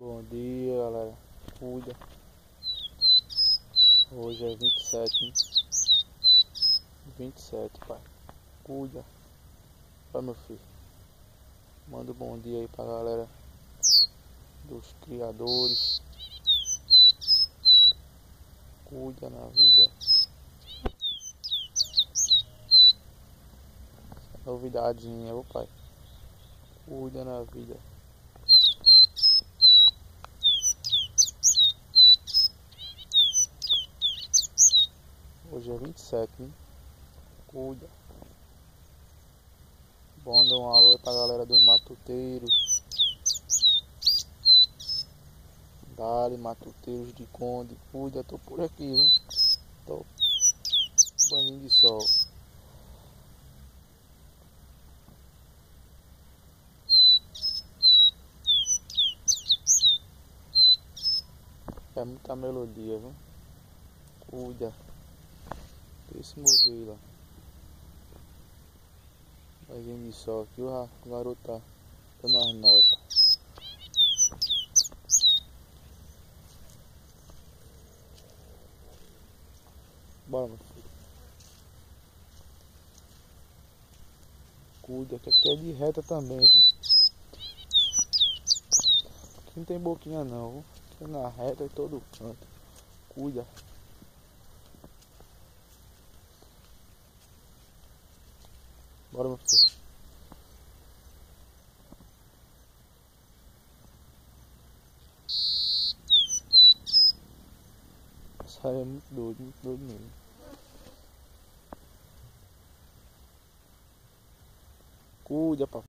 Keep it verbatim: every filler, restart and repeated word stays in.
Bom dia, galera. Cuida. Hoje é vinte e sete, hein? vinte e sete, pai. Cuida. Vai, meu filho. Manda um bom dia aí pra galera dos criadores. Cuida na vida. Novidadezinha, ô pai. Cuida na vida. Hoje é vinte e sete, hein? Cuida. Manda um alô aí pra galera dos matuteiros. Dale, matuteiros de Conde. Cuida, tô por aqui, viu? Tô banho de sol. É muita melodia, viu? Cuida desse modelo. Banho de sol aqui, o garoto tá dando as notas. Bora, meu filho. Cuida, que aqui é de reta também, viu? Aqui não tem boquinha não, viu? Aqui é na reta em todo canto. Cuida. Bora, meu filho. Essa área é muito doido, muito doido mesmo. Cuida, papai.